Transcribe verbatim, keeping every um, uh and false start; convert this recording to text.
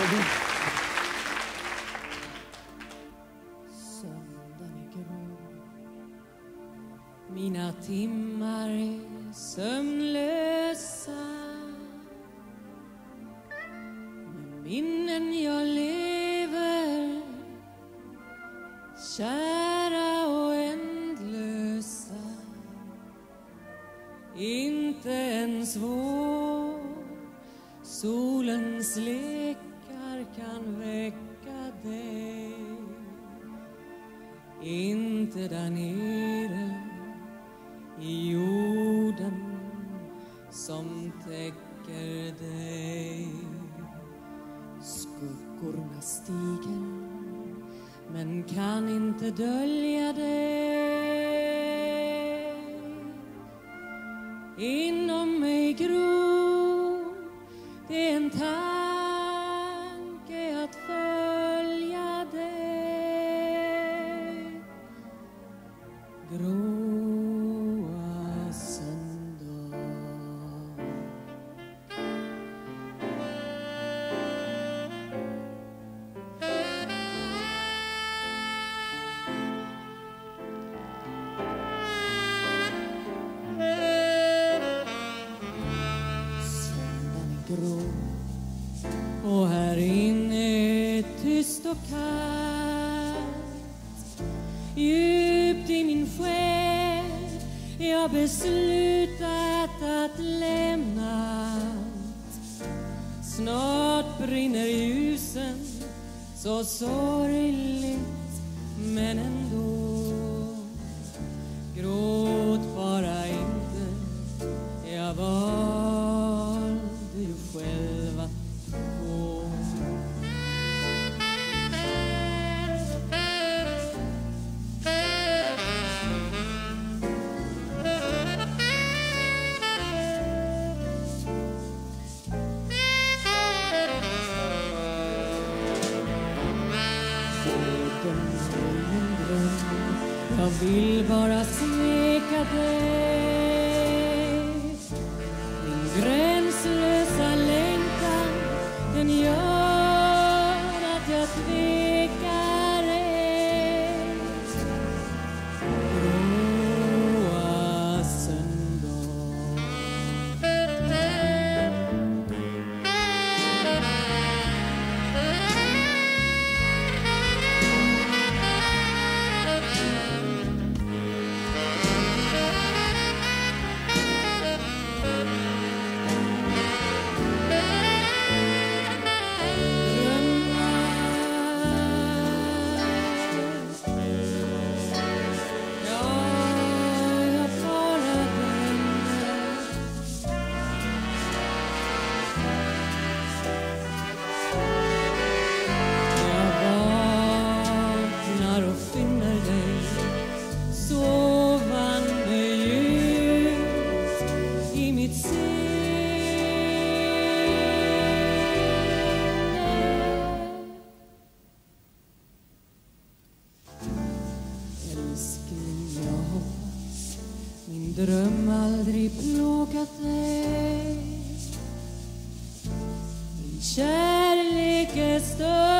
Söndagen är grå. Mina timmar är sömnlösa. Med minnen jag lever, kära och ändlösa. Inte ens vår solens lekar kan väcka dig. Inte där nere i jorden som täcker dig. Skuggorna stiger men kan inte dölja dig. Inom mig gror det är en tanke att följa dig. Gråa söndag. Grå. Och här inne är tyst och kallt. Djupt i min själ jag beslutat att lämna allt. Snart brinner ljusen så sorgligt men ändå. Gråt bara inte, jag valde ju själv att gå. Jag vill bara smeka dig. Min gränslösa längtan, den gör att jag tvekar ej. Gråa söndag. Min dröm aldrig plågat dig. Min kärlek är större.